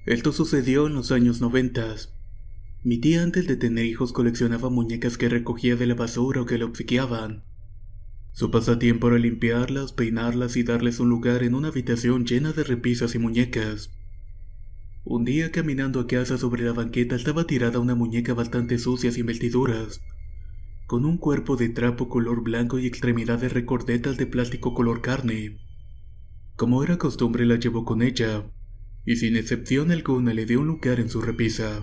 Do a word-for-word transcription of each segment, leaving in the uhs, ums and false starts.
Esto sucedió en los años noventas. Mi tía antes de tener hijos coleccionaba muñecas que recogía de la basura o que le obsequiaban. Su pasatiempo era limpiarlas, peinarlas y darles un lugar en una habitación llena de repisas y muñecas. Un día caminando a casa sobre la banqueta estaba tirada una muñeca bastante sucia sin vestiduras, con un cuerpo de trapo color blanco y extremidades recordetas de plástico color carne. Como era costumbre la llevó con ella, y sin excepción alguna le dio un lugar en su repisa.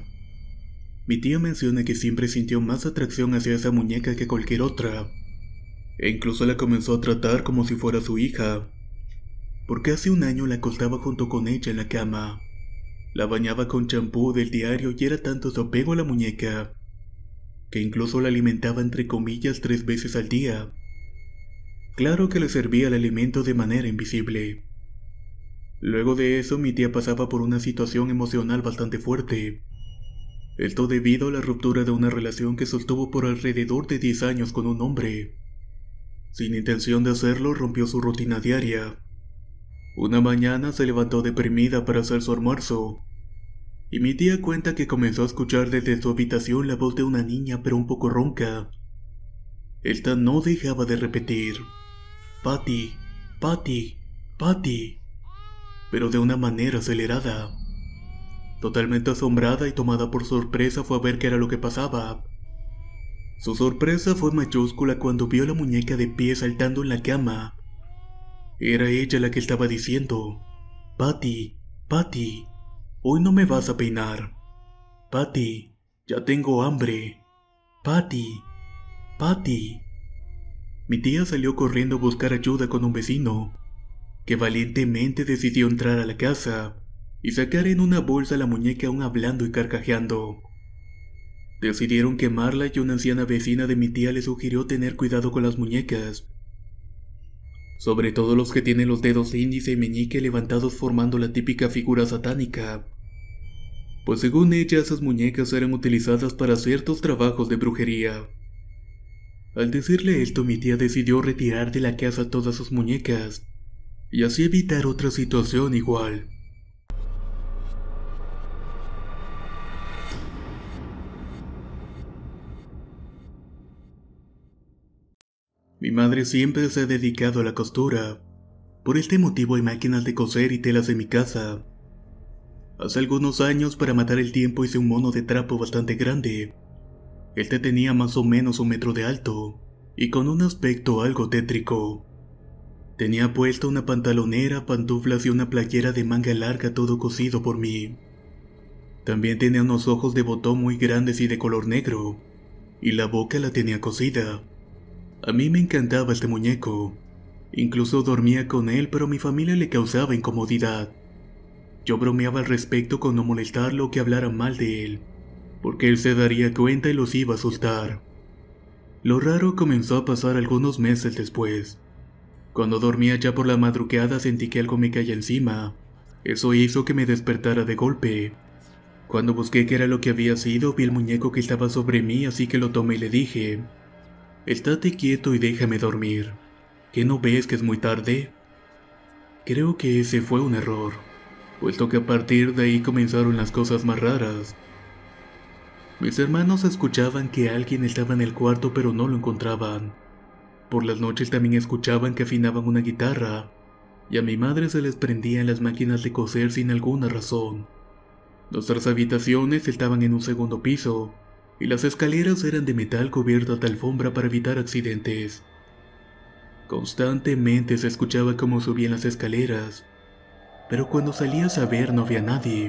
Mi tía menciona que siempre sintió más atracción hacia esa muñeca que cualquier otra, e incluso la comenzó a tratar como si fuera su hija. Por casi un año la acostaba junto con ella en la cama. La bañaba con champú del diario y era tanto su apego a la muñeca, que incluso la alimentaba entre comillas tres veces al día. Claro que le servía el alimento de manera invisible. Luego de eso mi tía pasaba por una situación emocional bastante fuerte. Esto debido a la ruptura de una relación que sostuvo por alrededor de diez años con un hombre. Sin intención de hacerlo, rompió su rutina diaria. Una mañana se levantó deprimida para hacer su almuerzo, y mi tía cuenta que comenzó a escuchar desde su habitación la voz de una niña pero un poco ronca. Esta no dejaba de repetir: Patty, Patty, Patty, pero de una manera acelerada. Totalmente asombrada y tomada por sorpresa fue a ver qué era lo que pasaba. Su sorpresa fue mayúscula cuando vio a la muñeca de pie saltando en la cama. Era ella la que estaba diciendo: Patty, Patty, hoy no me vas a peinar. Patty, ya tengo hambre. Patty, Patty. Mi tía salió corriendo a buscar ayuda con un vecino, que valientemente decidió entrar a la casa y sacar en una bolsa la muñeca aún hablando y carcajeando. Decidieron quemarla y una anciana vecina de mi tía le sugirió tener cuidado con las muñecas, sobre todo los que tienen los dedos índice y meñique levantados formando la típica figura satánica, pues según ella esas muñecas eran utilizadas para ciertos trabajos de brujería. Al decirle esto, mi tía decidió retirar de la casa todas sus muñecas y así evitar otra situación igual. Mi madre siempre se ha dedicado a la costura. Por este motivo hay máquinas de coser y telas en mi casa. Hace algunos años, para matar el tiempo, hice un mono de trapo bastante grande. Este tenía más o menos un metro de alto y con un aspecto algo tétrico. Tenía puesta una pantalonera, pantuflas y una playera de manga larga, todo cosido por mí. También tenía unos ojos de botón muy grandes y de color negro, y la boca la tenía cosida. A mí me encantaba este muñeco, incluso dormía con él, pero a mi familia le causaba incomodidad. Yo bromeaba al respecto con no molestarlo o que hablara mal de él, porque él se daría cuenta y los iba a asustar. Lo raro comenzó a pasar algunos meses después. Cuando dormía ya por la madrugada sentí que algo me caía encima. Eso hizo que me despertara de golpe. Cuando busqué qué era lo que había sido, vi el muñeco que estaba sobre mí, así que lo tomé y le dije: Estate quieto y déjame dormir. ¿Qué no ves que es muy tarde? Creo que ese fue un error, puesto que a partir de ahí comenzaron las cosas más raras. Mis hermanos escuchaban que alguien estaba en el cuarto pero no lo encontraban. Por las noches también escuchaban que afinaban una guitarra, y a mi madre se les prendían las máquinas de coser sin alguna razón. Nuestras habitaciones estaban en un segundo piso, y las escaleras eran de metal cubiertas de alfombra para evitar accidentes. Constantemente se escuchaba cómo subían las escaleras, pero cuando salías a ver no había nadie.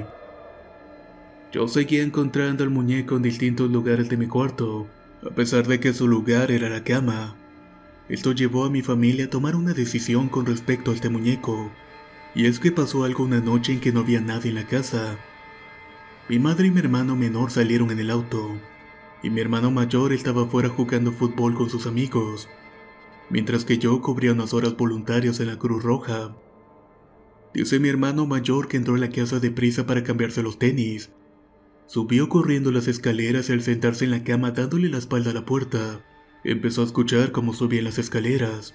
Yo seguía encontrando al muñeco en distintos lugares de mi cuarto, a pesar de que su lugar era la cama. Esto llevó a mi familia a tomar una decisión con respecto a este muñeco, y es que pasó algo una noche en que no había nadie en la casa. Mi madre y mi hermano menor salieron en el auto, y mi hermano mayor estaba afuera jugando fútbol con sus amigos, mientras que yo cubría unas horas voluntarias en la Cruz Roja. Dice mi hermano mayor que entró a la casa deprisa para cambiarse los tenis. Subió corriendo las escaleras y al sentarse en la cama dándole la espalda a la puerta, empezó a escuchar cómo subían las escaleras.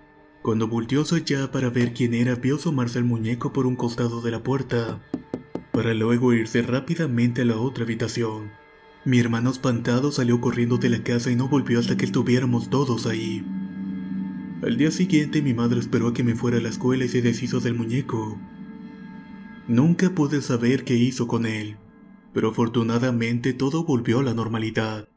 Cuando volteó hacia allá para ver quién era, vio asomarse el muñeco por un costado de la puerta. para luego irse rápidamente a la otra habitación. Mi hermano espantado salió corriendo de la casa y no volvió hasta que estuviéramos todos ahí. Al día siguiente mi madre esperó a que me fuera a la escuela y se deshizo del muñeco. Nunca pude saber qué hizo con él, pero afortunadamente todo volvió a la normalidad.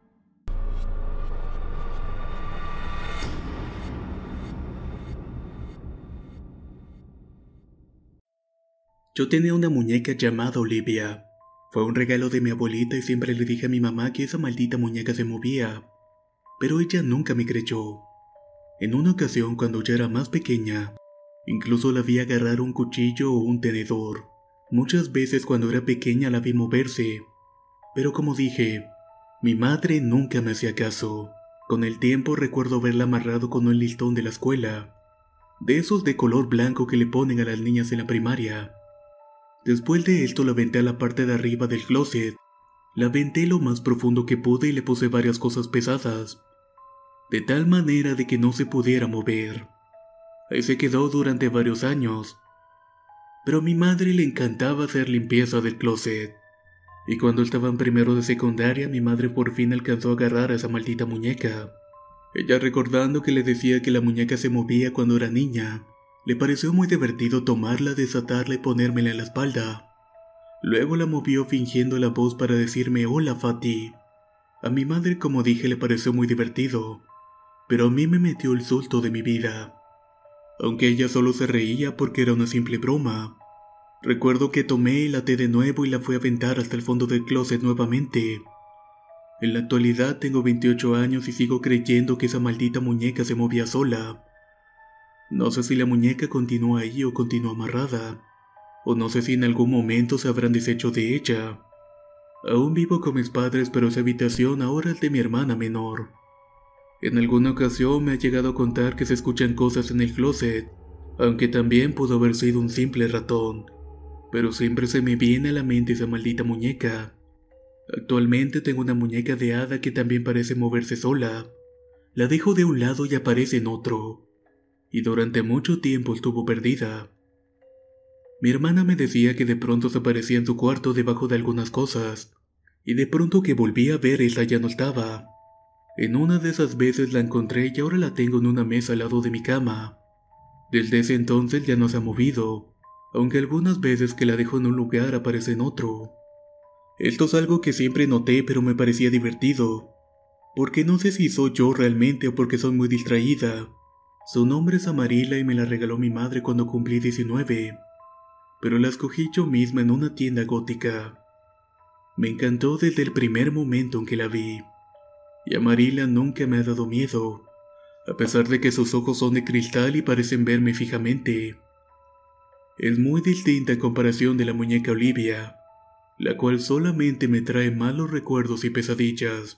Yo tenía una muñeca llamada Olivia. Fue un regalo de mi abuelita y siempre le dije a mi mamá que esa maldita muñeca se movía, pero ella nunca me creyó. En una ocasión, cuando yo era más pequeña, incluso la vi agarrar un cuchillo o un tenedor. Muchas veces cuando era pequeña la vi moverse, pero como dije, mi madre nunca me hacía caso. Con el tiempo recuerdo verla amarrado con un listón de la escuela, de esos de color blanco que le ponen a las niñas en la primaria. Después de esto la aventé a la parte de arriba del closet. La aventé lo más profundo que pude y le puse varias cosas pesadas, de tal manera de que no se pudiera mover. Ahí se quedó durante varios años. Pero a mi madre le encantaba hacer limpieza del closet. Y cuando estaba en primero de secundaria, mi madre por fin alcanzó a agarrar a esa maldita muñeca. Ella, recordando que le decía que la muñeca se movía cuando era niña, le pareció muy divertido tomarla, desatarla y ponérmela en la espalda. Luego la movió fingiendo la voz para decirme hola Fati. A mi madre, como dije, le pareció muy divertido, pero a mí me metió el susto de mi vida. Aunque ella solo se reía porque era una simple broma. Recuerdo que tomé y la até de nuevo y la fui a aventar hasta el fondo del closet nuevamente. En la actualidad tengo veintiocho años y sigo creyendo que esa maldita muñeca se movía sola. No sé si la muñeca continúa ahí o continúa amarrada, o no sé si en algún momento se habrán deshecho de ella. Aún vivo con mis padres, pero esa habitación ahora es de mi hermana menor. En alguna ocasión me ha llegado a contar que se escuchan cosas en el closet, aunque también pudo haber sido un simple ratón, pero siempre se me viene a la mente esa maldita muñeca. Actualmente tengo una muñeca de hada que también parece moverse sola. La dejo de un lado y aparece en otro, y durante mucho tiempo estuvo perdida. Mi hermana me decía que de pronto se aparecía en su cuarto debajo de algunas cosas, y de pronto que volví a ver esa ya no estaba. En una de esas veces la encontré y ahora la tengo en una mesa al lado de mi cama. Desde ese entonces ya no se ha movido, aunque algunas veces que la dejo en un lugar aparece en otro. Esto es algo que siempre noté, pero me parecía divertido, porque no sé si soy yo realmente o porque soy muy distraída. Su nombre es Amarila y me la regaló mi madre cuando cumplí diecinueve, pero la escogí yo misma en una tienda gótica. Me encantó desde el primer momento en que la vi, y Amarila nunca me ha dado miedo, a pesar de que sus ojos son de cristal y parecen verme fijamente. Es muy distinta en comparación de la muñeca Olivia, la cual solamente me trae malos recuerdos y pesadillas.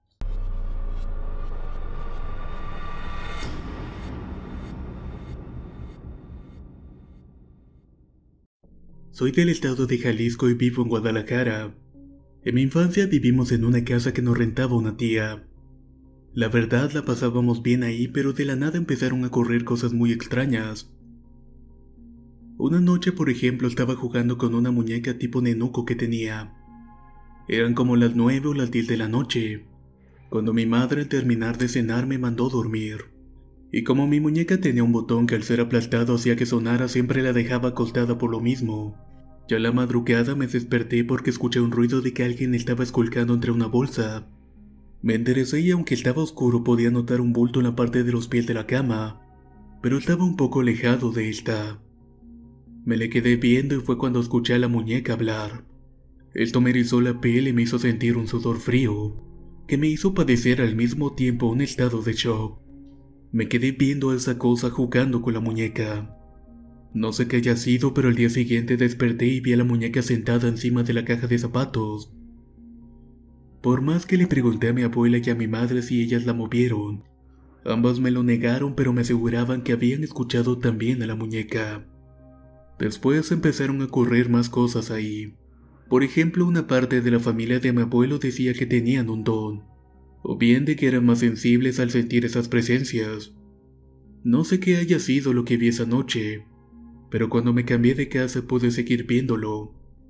Soy del estado de Jalisco y vivo en Guadalajara. En mi infancia vivimos en una casa que nos rentaba una tía. La verdad la pasábamos bien ahí, pero de la nada empezaron a ocurrir cosas muy extrañas. Una noche, por ejemplo, estaba jugando con una muñeca tipo nenuco que tenía. Eran como las nueve o las diez de la noche, cuando mi madre al terminar de cenar me mandó dormir. Y como mi muñeca tenía un botón que al ser aplastado hacía que sonara, siempre la dejaba acostada por lo mismo. Ya a la madrugada me desperté porque escuché un ruido de que alguien estaba esculcando entre una bolsa. Me enderecé y aunque estaba oscuro podía notar un bulto en la parte de los pies de la cama, pero estaba un poco alejado de esta. Me le quedé viendo y fue cuando escuché a la muñeca hablar. Esto me erizó la piel y me hizo sentir un sudor frío, que me hizo padecer al mismo tiempo un estado de shock. Me quedé viendo a esa cosa jugando con la muñeca. No sé qué haya sido, pero al día siguiente desperté y vi a la muñeca sentada encima de la caja de zapatos. Por más que le pregunté a mi abuela y a mi madre si ellas la movieron, ambas me lo negaron, pero me aseguraban que habían escuchado también a la muñeca. Después empezaron a ocurrir más cosas ahí. Por ejemplo, una parte de la familia de mi abuelo decía que tenían un don, o bien de que eran más sensibles al sentir esas presencias. No sé qué haya sido lo que vi esa noche, pero cuando me cambié de casa pude seguir viéndolo.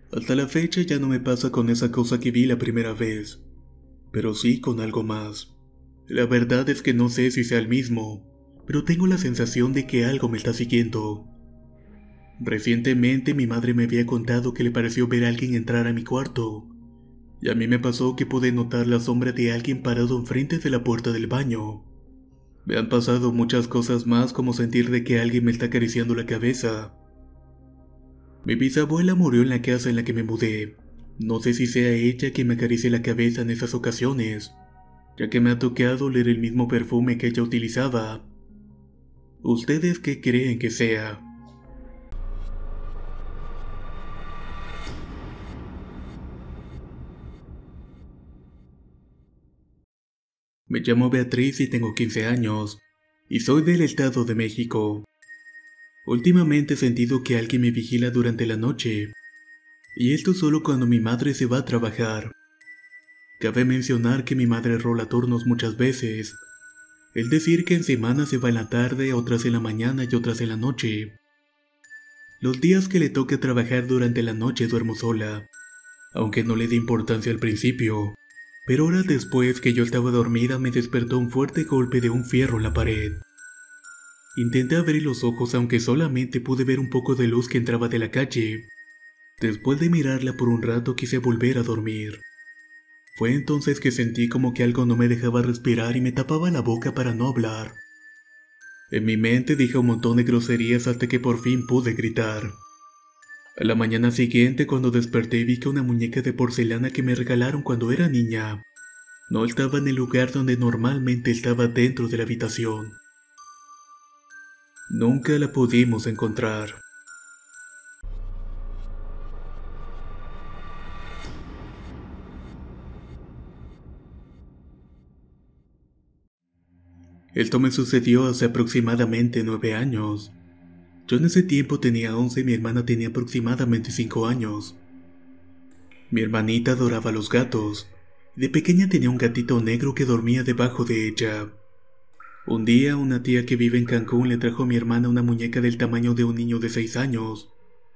Hasta la fecha ya no me pasa con esa cosa que vi la primera vez, pero sí con algo más. La verdad es que no sé si sea el mismo, pero tengo la sensación de que algo me está siguiendo. Recientemente mi madre me había contado que le pareció ver a alguien entrar a mi cuarto, y a mí me pasó que pude notar la sombra de alguien parado enfrente de la puerta del baño. Me han pasado muchas cosas más, como sentir de que alguien me está acariciando la cabeza. Mi bisabuela murió en la casa en la que me mudé. No sé si sea ella quien me acaricie la cabeza en esas ocasiones, ya que me ha tocado oler el mismo perfume que ella utilizaba. ¿Ustedes qué creen que sea? Me llamo Beatriz y tengo quince años, y soy del Estado de México. Últimamente he sentido que alguien me vigila durante la noche, y esto solo cuando mi madre se va a trabajar. Cabe mencionar que mi madre rola turnos muchas veces, es decir que en semana se va en la tarde, otras en la mañana y otras en la noche. Los días que le toca trabajar durante la noche duermo sola, aunque no le di importancia al principio, pero horas después que yo estaba dormida me despertó un fuerte golpe de un fierro en la pared. Intenté abrir los ojos, aunque solamente pude ver un poco de luz que entraba de la calle. Después de mirarla por un rato quise volver a dormir. Fue entonces que sentí como que algo no me dejaba respirar y me tapaba la boca para no hablar. En mi mente dije un montón de groserías hasta que por fin pude gritar. A la mañana siguiente, cuando desperté, vi que una muñeca de porcelana que me regalaron cuando era niña no estaba en el lugar donde normalmente estaba, dentro de la habitación. Nunca la pudimos encontrar. Esto me sucedió hace aproximadamente nueve años. Yo en ese tiempo tenía once y mi hermana tenía aproximadamente cinco años. Mi hermanita adoraba los gatos. De pequeña tenía un gatito negro que dormía debajo de ella. Un día, una tía que vive en Cancún le trajo a mi hermana una muñeca del tamaño de un niño de seis años.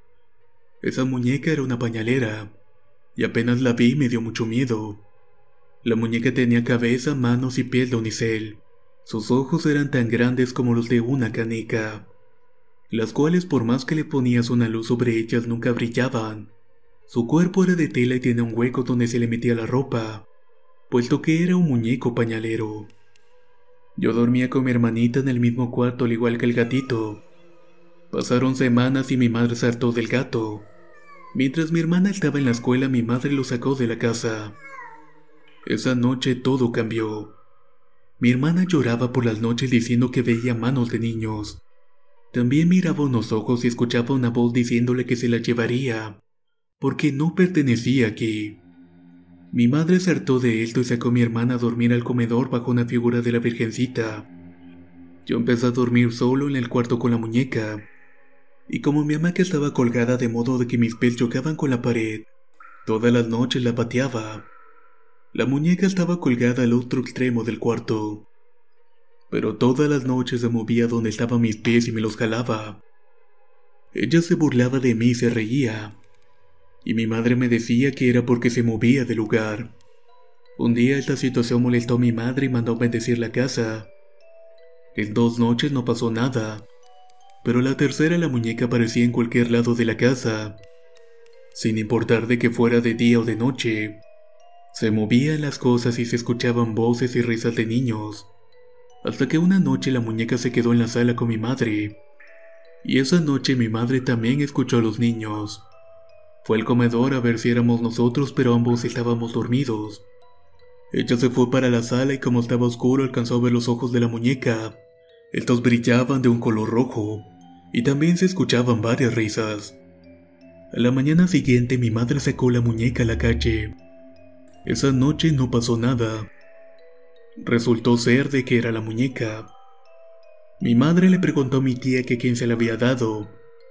Esa muñeca era una pañalera, y apenas la vi me dio mucho miedo. La muñeca tenía cabeza, manos y piel de unicel. Sus ojos eran tan grandes como los de una canica, las cuales por más que le ponías una luz sobre ellas nunca brillaban. Su cuerpo era de tela y tenía un hueco donde se le metía la ropa, puesto que era un muñeco pañalero. Yo dormía con mi hermanita en el mismo cuarto, al igual que el gatito. Pasaron semanas y mi madre se hartó del gato. Mientras mi hermana estaba en la escuela, mi madre lo sacó de la casa. Esa noche todo cambió. Mi hermana lloraba por las noches diciendo que veía manos de niños. También miraba unos ojos y escuchaba una voz diciéndole que se la llevaría, porque no pertenecía aquí. Mi madre se hartó de esto y sacó a mi hermana a dormir al comedor bajo una figura de la Virgencita. Yo empecé a dormir solo en el cuarto con la muñeca, y como mi hamaca estaba colgada de modo de que mis pies chocaban con la pared, todas las noches la pateaba. La muñeca estaba colgada al otro extremo del cuarto, pero todas las noches se movía donde estaban mis pies y me los jalaba. Ella se burlaba de mí y se reía, y mi madre me decía que era porque se movía del lugar. Un día esta situación molestó a mi madre y mandó bendecir la casa. En dos noches no pasó nada, pero la tercera la muñeca aparecía en cualquier lado de la casa, sin importar de que fuera de día o de noche. Se movían las cosas y se escuchaban voces y risas de niños, hasta que una noche la muñeca se quedó en la sala con mi madre, y esa noche mi madre también escuchó a los niños. Fue al comedor a ver si éramos nosotros, pero ambos estábamos dormidos. Ella se fue para la sala y como estaba oscuro alcanzó a ver los ojos de la muñeca. Estos brillaban de un color rojo, y también se escuchaban varias risas. A la mañana siguiente mi madre sacó la muñeca a la calle. Esa noche no pasó nada. Resultó ser de que era la muñeca. Mi madre le preguntó a mi tía que quién se la había dado,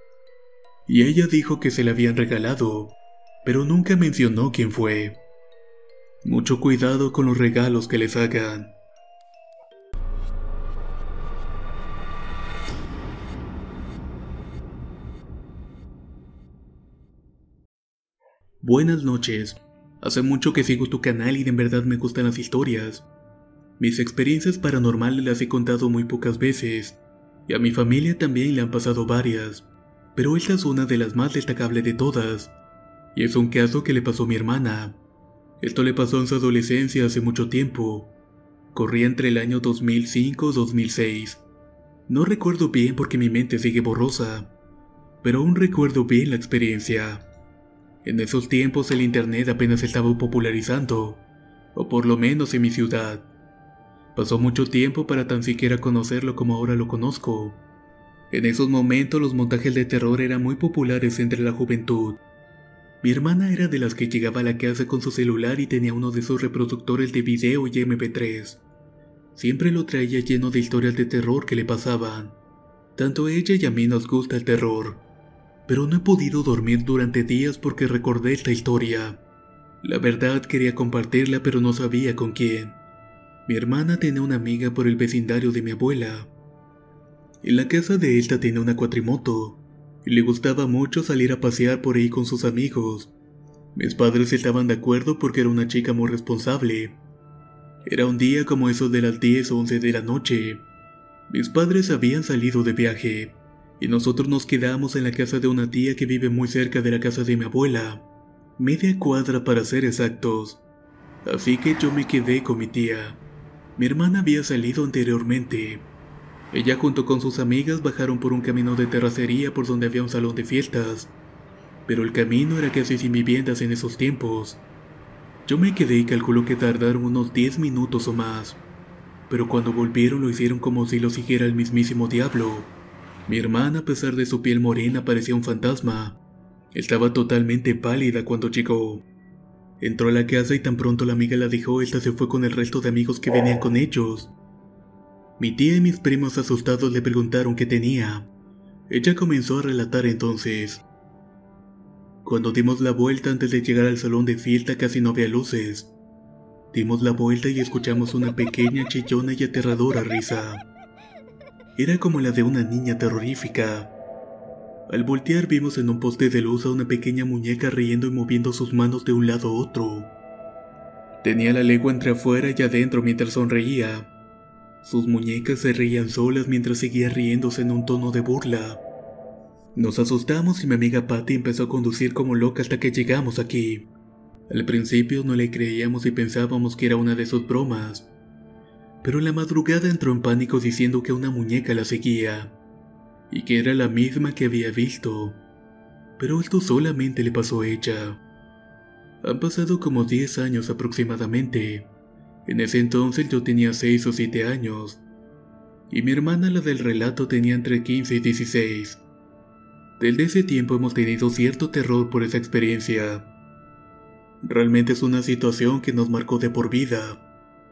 y ella dijo que se la habían regalado, pero nunca mencionó quién fue. Mucho cuidado con los regalos que les hagan. Buenas noches. Hace mucho que sigo tu canal y de en verdad me gustan las historias. Mis experiencias paranormales las he contado muy pocas veces, y a mi familia también le han pasado varias, pero esta es una de las más destacables de todas, y es un caso que le pasó a mi hermana. Esto le pasó en su adolescencia hace mucho tiempo. Corría entre el año dos mil cinco o dos mil seis. No recuerdo bien porque mi mente sigue borrosa, pero aún recuerdo bien la experiencia. En esos tiempos el internet apenas estaba popularizando, o por lo menos en mi ciudad. Pasó mucho tiempo para tan siquiera conocerlo como ahora lo conozco. En esos momentos los montajes de terror eran muy populares entre la juventud. Mi hermana era de las que llegaba a la casa con su celular y tenía uno de sus reproductores de video y eme pe tres. Siempre lo traía lleno de historias de terror que le pasaban. Tanto a ella y a mí nos gusta el terror, pero no he podido dormir durante días porque recordé esta historia. La verdad quería compartirla pero no sabía con quién. Mi hermana tenía una amiga por el vecindario de mi abuela. En la casa de esta tenía una cuatrimoto, y le gustaba mucho salir a pasear por ahí con sus amigos. Mis padres estaban de acuerdo porque era una chica muy responsable. Era un día como esos de las diez o once de la noche. Mis padres habían salido de viaje, y nosotros nos quedamos en la casa de una tía que vive muy cerca de la casa de mi abuela, media cuadra para ser exactos. Así que yo me quedé con mi tía. Mi hermana había salido anteriormente. Ella junto con sus amigas bajaron por un camino de terracería por donde había un salón de fiestas, pero el camino era casi sin viviendas en esos tiempos. Yo me quedé y calculo que tardaron unos diez minutos o más, pero cuando volvieron lo hicieron como si lo siguiera el mismísimo diablo. Mi hermana, a pesar de su piel morena, parecía un fantasma. Estaba totalmente pálida cuando llegó. Entró a la casa y tan pronto la amiga la dejó, esta se fue con el resto de amigos que venían con ellos. Mi tía y mis primos asustados le preguntaron qué tenía. Ella comenzó a relatar entonces. Cuando dimos la vuelta antes de llegar al salón de fiesta casi no había luces. Dimos la vuelta y escuchamos una pequeña, chillona y aterradora risa. Era como la de una niña terrorífica. Al voltear vimos en un poste de luz a una pequeña muñeca riendo y moviendo sus manos de un lado a otro. Tenía la lengua entre afuera y adentro mientras sonreía. Sus muñecas se reían solas mientras seguía riéndose en un tono de burla. Nos asustamos y mi amiga Patty empezó a conducir como loca hasta que llegamos aquí. Al principio no le creíamos y pensábamos que era una de sus bromas, pero en la madrugada entró en pánico diciendo que una muñeca la seguía, y que era la misma que había visto, pero esto solamente le pasó a ella. Han pasado como diez años aproximadamente. En ese entonces yo tenía seis o siete años, y mi hermana, la del relato, tenía entre quince y dieciséis. Desde ese tiempo hemos tenido cierto terror por esa experiencia. Realmente es una situación que nos marcó de por vida.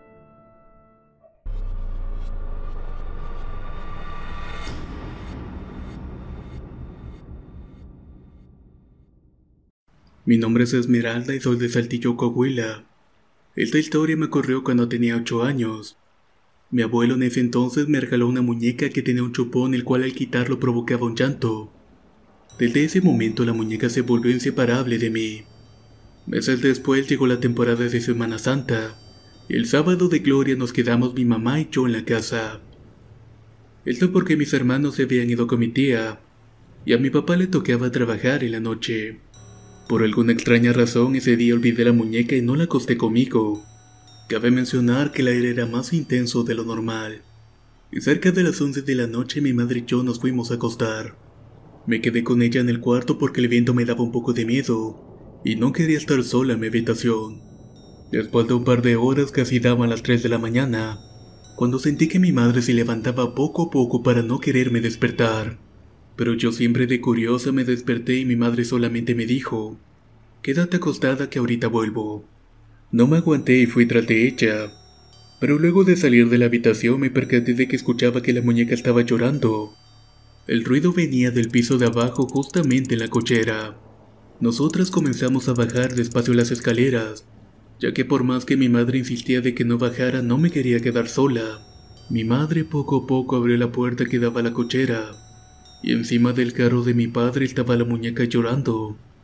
Mi nombre es Esmeralda y soy de Saltillo, Coahuila. Esta historia me ocurrió cuando tenía ocho años. Mi abuelo en ese entonces me regaló una muñeca que tenía un chupón el cual al quitarlo provocaba un llanto. Desde ese momento la muñeca se volvió inseparable de mí. Meses después llegó la temporada de Semana Santa, y el sábado de gloria nos quedamos mi mamá y yo en la casa. Esto porque mis hermanos se habían ido con mi tía, y a mi papá le tocaba trabajar en la noche. Por alguna extraña razón ese día olvidé la muñeca y no la acosté conmigo. Cabe mencionar que el aire era más intenso de lo normal, y cerca de las once de la noche mi madre y yo nos fuimos a acostar. Me quedé con ella en el cuarto porque el viento me daba un poco de miedo, y no quería estar sola en mi habitación. Después de un par de horas, casi daban las tres de la mañana, cuando sentí que mi madre se levantaba poco a poco para no quererme despertar. Pero yo siempre de curiosa me desperté y mi madre solamente me dijo: «Quédate acostada que ahorita vuelvo». No me aguanté y fui tras de ella, pero luego de salir de la habitación me percaté de que escuchaba que la muñeca estaba llorando. El ruido venía del piso de abajo, justamente en la cochera. Nosotras comenzamos a bajar despacio las escaleras, ya que por más que mi madre insistía de que no bajara, no me quería quedar sola. Mi madre poco a poco abrió la puerta que daba a la cochera, y encima del carro de mi padre estaba la muñeca llorando.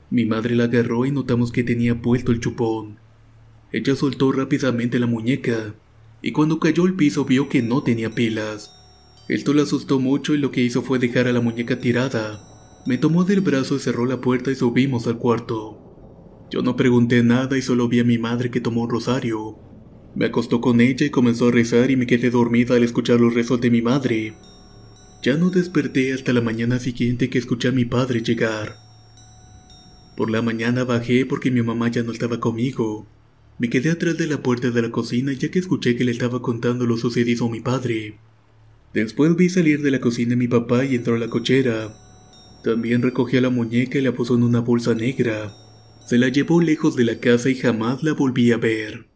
Mi madre la agarró y notamos que tenía puesto el chupón. Ella soltó rápidamente la muñeca, y cuando cayó al piso vio que no tenía pilas. Esto la asustó mucho y lo que hizo fue dejar a la muñeca tirada. Me tomó del brazo y cerró la puerta y subimos al cuarto. Yo no pregunté nada y solo vi a mi madre que tomó un rosario. Me acostó con ella y comenzó a rezar y me quedé dormida al escuchar los rezos de mi madre. Ya no desperté hasta la mañana siguiente que escuché a mi padre llegar. Por la mañana bajé porque mi mamá ya no estaba conmigo. Me quedé atrás de la puerta de la cocina ya que escuché que le estaba contando lo sucedido a mi padre. Después vi salir de la cocina a mi papá y entró a la cochera. También recogió la muñeca y la puso en una bolsa negra. Se la llevó lejos de la casa y jamás la volví a ver.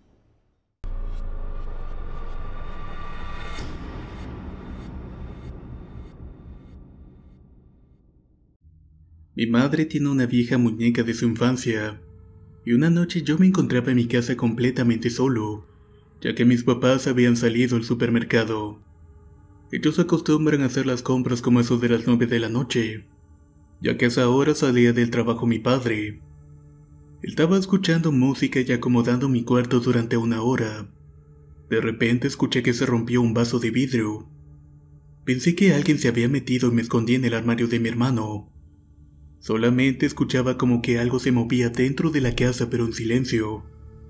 Mi madre tiene una vieja muñeca de su infancia. Y una noche yo me encontraba en mi casa completamente solo, ya que mis papás habían salido al supermercado. Ellos acostumbran a hacer las compras como eso de las nueve de la noche, ya que a esa hora salía del trabajo mi padre. Estaba escuchando música y acomodando mi cuarto durante una hora. De repente escuché que se rompió un vaso de vidrio. Pensé que alguien se había metido y me escondí en el armario de mi hermano. Solamente escuchaba como que algo se movía dentro de la casa pero en silencio.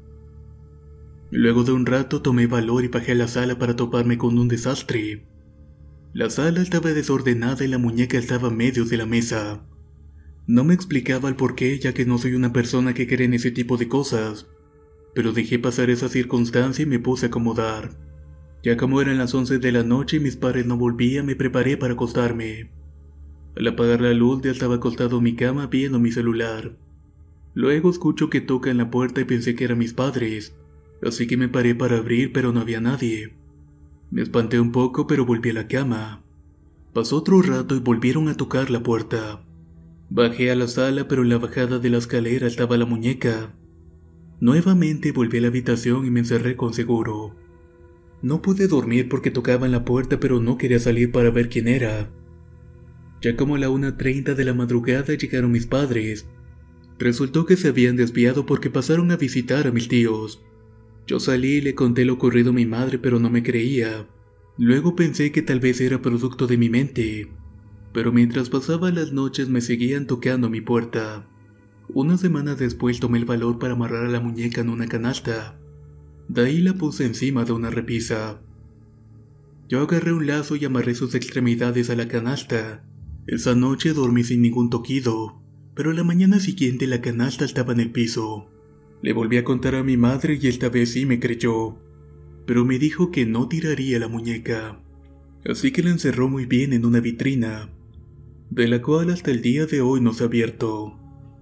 Luego de un rato tomé valor y bajé a la sala para toparme con un desastre. La sala estaba desordenada y la muñeca estaba a medio de la mesa. No me explicaba el porqué ya que no soy una persona que cree en ese tipo de cosas, pero dejé pasar esa circunstancia y me puse a acomodar. Ya como eran las once de la noche y mis padres no volvían, me preparé para acostarme. Al apagar la luz ya estaba acostado en mi cama viendo mi celular. Luego escucho que tocan la puerta y pensé que eran mis padres, así que me paré para abrir pero no había nadie. Me espanté un poco pero volví a la cama. Pasó otro rato y volvieron a tocar la puerta. Bajé a la sala pero en la bajada de la escalera estaba la muñeca. Nuevamente volví a la habitación y me encerré con seguro. No pude dormir porque tocaban la puerta pero no quería salir para ver quién era. Ya como a la una treinta de la madrugada llegaron mis padres. Resultó que se habían desviado porque pasaron a visitar a mis tíos. Yo salí y le conté lo ocurrido a mi madre pero no me creía. Luego pensé que tal vez era producto de mi mente. Pero mientras pasaba las noches me seguían tocando mi puerta. Una semana después tomé el valor para amarrar a la muñeca en una canasta. De ahí la puse encima de una repisa. Yo agarré un lazo y amarré sus extremidades a la canasta. Esa noche dormí sin ningún toquido, pero la mañana siguiente la canasta estaba en el piso. Le volví a contar a mi madre y esta vez sí me creyó, pero me dijo que no tiraría la muñeca. Así que la encerró muy bien en una vitrina, de la cual hasta el día de hoy no se ha abierto.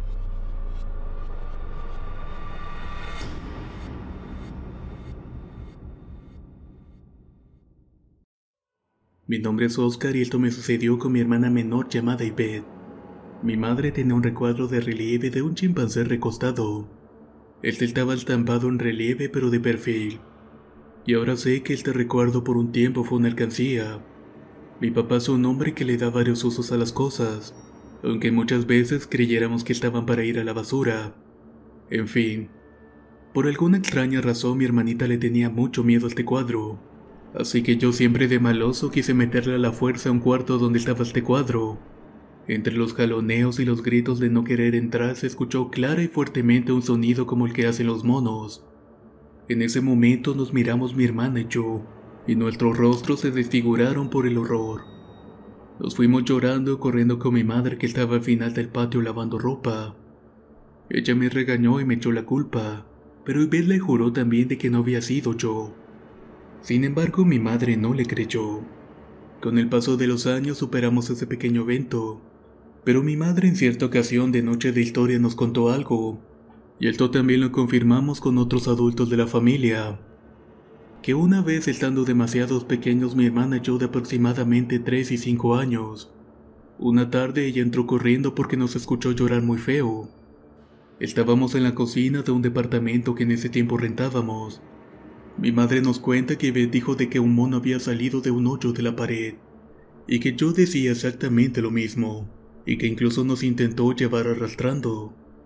Mi nombre es Oscar y esto me sucedió con mi hermana menor llamada Ivette. Mi madre tenía un recuadro de relieve de un chimpancé recostado. Este estaba estampado en relieve pero de perfil. Y ahora sé que este recuerdo por un tiempo fue una alcancía. Mi papá es un hombre que le da varios usos a las cosas, aunque muchas veces creyéramos que estaban para ir a la basura. En fin, por alguna extraña razón mi hermanita le tenía mucho miedo a este cuadro. Así que yo siempre de maloso quise meterle a la fuerza a un cuarto donde estaba este cuadro. Entre los jaloneos y los gritos de no querer entrar se escuchó clara y fuertemente un sonido como el que hacen los monos. En ese momento nos miramos mi hermana y yo, y nuestros rostros se desfiguraron por el horror. Nos fuimos llorando corriendo con mi madre que estaba al final del patio lavando ropa. Ella me regañó y me echó la culpa, pero Ivette le juró también de que no había sido yo. Sin embargo, mi madre no le creyó. Con el paso de los años superamos ese pequeño evento, pero mi madre en cierta ocasión de Noche de Historia nos contó algo, y esto también lo confirmamos con otros adultos de la familia, que una vez estando demasiados pequeños mi hermana y yo de aproximadamente tres y cinco años, una tarde ella entró corriendo porque nos escuchó llorar muy feo. Estábamos en la cocina de un departamento que en ese tiempo rentábamos. Mi madre nos cuenta que Ivette dijo de que un mono había salido de un hoyo de la pared, y que yo decía exactamente lo mismo, y que incluso nos intentó llevar arrastrando.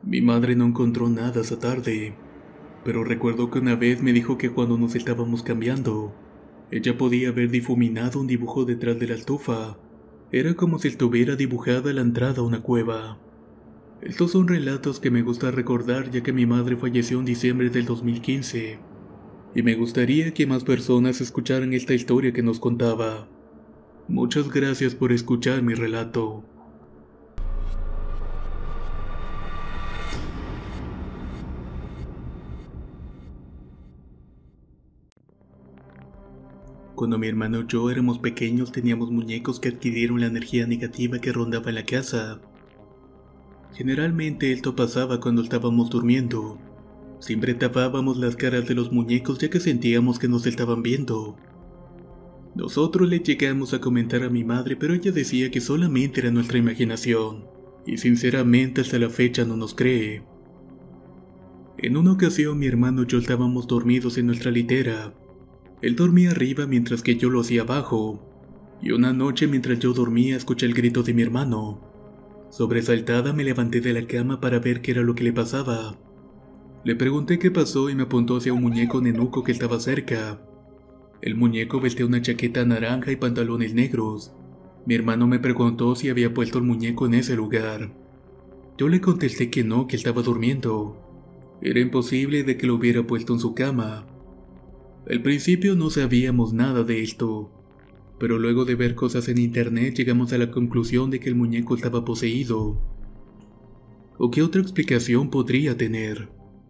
Mi madre no encontró nada esa tarde, pero recuerdo que una vez me dijo que cuando nos estábamos cambiando, ella podía haber difuminado un dibujo detrás de la estufa. Era como si estuviera dibujada la entrada a una cueva. Estos son relatos que me gusta recordar ya que mi madre falleció en diciembre del dos mil quince, y me gustaría que más personas escucharan esta historia que nos contaba. Muchas gracias por escuchar mi relato. Cuando mi hermano y yo éramos pequeños teníamos muñecos que adquirieron la energía negativa que rondaba en la casa. Generalmente esto pasaba cuando estábamos durmiendo. Siempre tapábamos las caras de los muñecos ya que sentíamos que nos estaban viendo. Nosotros le llegamos a comentar a mi madre, pero ella decía que solamente era nuestra imaginación, y sinceramente hasta la fecha no nos cree. En una ocasión mi hermano y yo estábamos dormidos en nuestra litera. Él dormía arriba mientras que yo lo hacía abajo, y una noche mientras yo dormía escuché el grito de mi hermano. Sobresaltada me levanté de la cama para ver qué era lo que le pasaba. Le pregunté qué pasó y me apuntó hacia un muñeco nenuco que estaba cerca. El muñeco vestía una chaqueta naranja y pantalones negros. Mi hermano me preguntó si había puesto el muñeco en ese lugar. Yo le contesté que no, que estaba durmiendo. Era imposible de que lo hubiera puesto en su cama. Al principio no sabíamos nada de esto, pero luego de ver cosas en internet llegamos a la conclusión de que el muñeco estaba poseído. ¿O qué otra explicación podría tener?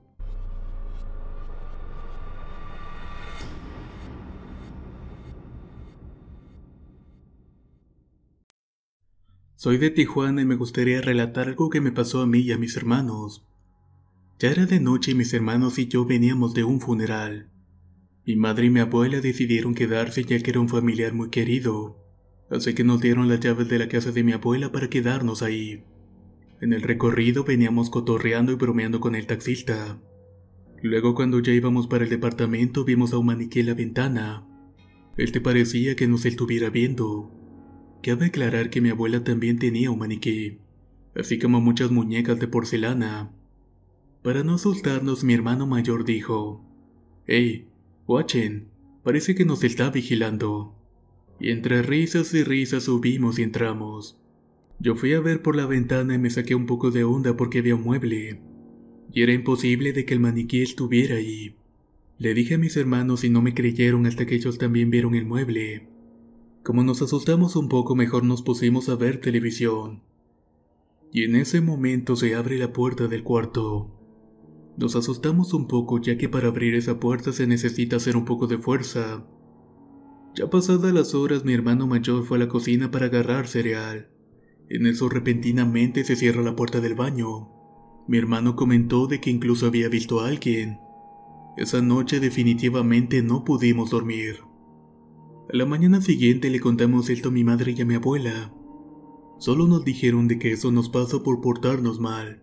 Soy de Tijuana y me gustaría relatar algo que me pasó a mí y a mis hermanos. Ya era de noche y mis hermanos y yo veníamos de un funeral. Mi madre y mi abuela decidieron quedarse ya que era un familiar muy querido, así que nos dieron las llaves de la casa de mi abuela para quedarnos ahí. En el recorrido veníamos cotorreando y bromeando con el taxista. Luego cuando ya íbamos para el departamento vimos a un maniquí en la ventana. Él te parecía que nos estuviera viendo. Cabe aclarar que mi abuela también tenía un maniquí, así como muchas muñecas de porcelana. Para no asustarnos mi hermano mayor dijo: «Hey, Watchen, parece que nos está vigilando». Y entre risas y risas subimos y entramos. Yo fui a ver por la ventana y me saqué un poco de onda porque había un mueble, y era imposible de que el maniquí estuviera ahí. Le dije a mis hermanos y no me creyeron hasta que ellos también vieron el mueble. Como nos asustamos un poco, mejor nos pusimos a ver televisión. Y en ese momento se abre la puerta del cuarto. Nos asustamos un poco ya que para abrir esa puerta se necesita hacer un poco de fuerza. Ya pasadas las horas mi hermano mayor fue a la cocina para agarrar cereal. En eso repentinamente se cierra la puerta del baño. Mi hermano comentó de que incluso había visto a alguien. Esa noche definitivamente no pudimos dormir. A la mañana siguiente le contamos esto a mi madre y a mi abuela. Solo nos dijeron de que eso nos pasa por portarnos mal.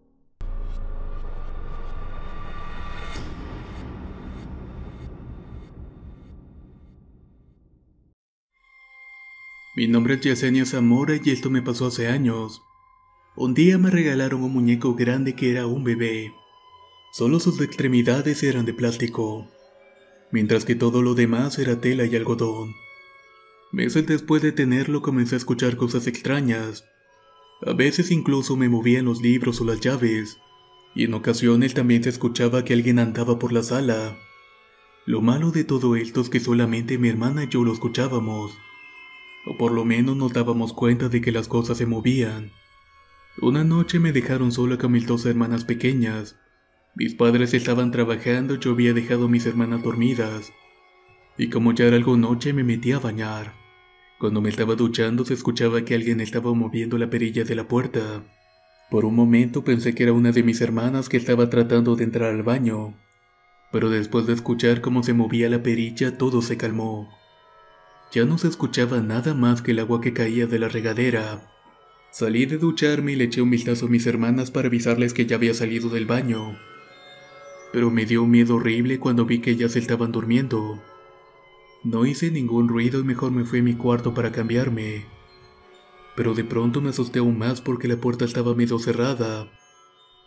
Mi nombre es Yesenia Zamora y esto me pasó hace años. Un día me regalaron un muñeco grande que era un bebé. Solo sus extremidades eran de plástico, mientras que todo lo demás era tela y algodón. Meses después de tenerlo comencé a escuchar cosas extrañas. A veces incluso me movían los libros o las llaves, y en ocasiones también se escuchaba que alguien andaba por la sala. Lo malo de todo esto es que solamente mi hermana y yo lo escuchábamos, o por lo menos nos dábamos cuenta de que las cosas se movían. Una noche me dejaron sola con mis dos hermanas pequeñas. Mis padres estaban trabajando y yo había dejado a mis hermanas dormidas. Y como ya era algo noche me metí a bañar. Cuando me estaba duchando se escuchaba que alguien estaba moviendo la perilla de la puerta. Por un momento pensé que era una de mis hermanas que estaba tratando de entrar al baño. Pero después de escuchar cómo se movía la perilla todo se calmó. Ya no se escuchaba nada más que el agua que caía de la regadera. Salí de ducharme y le eché un vistazo a mis hermanas para avisarles que ya había salido del baño. Pero me dio un miedo horrible cuando vi que ellas estaban durmiendo. No hice ningún ruido y mejor me fui a mi cuarto para cambiarme. Pero de pronto me asusté aún más porque la puerta estaba medio cerrada.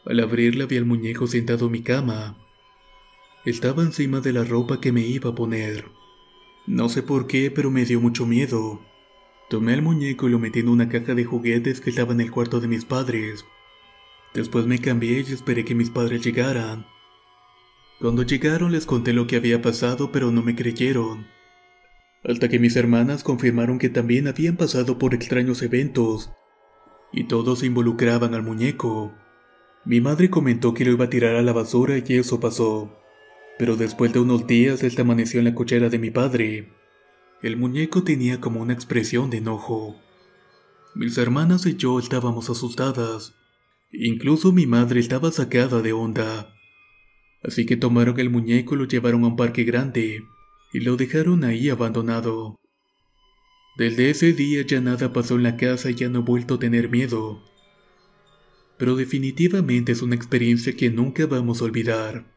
Al abrirla vi al muñeco sentado en mi cama. Estaba encima de la ropa que me iba a poner. No sé por qué, pero me dio mucho miedo. Tomé al muñeco y lo metí en una caja de juguetes que estaba en el cuarto de mis padres. Después me cambié y esperé que mis padres llegaran. Cuando llegaron les conté lo que había pasado, pero no me creyeron. Hasta que mis hermanas confirmaron que también habían pasado por extraños eventos, y todos involucraban al muñeco. Mi madre comentó que lo iba a tirar a la basura y eso pasó. Pero después de unos días este amaneció en la cochera de mi padre. El muñeco tenía como una expresión de enojo. Mis hermanas y yo estábamos asustadas. Incluso mi madre estaba sacada de onda. Así que tomaron el muñeco y lo llevaron a un parque grande, y lo dejaron ahí abandonado. Desde ese día ya nada pasó en la casa y ya no he vuelto a tener miedo. Pero definitivamente es una experiencia que nunca vamos a olvidar.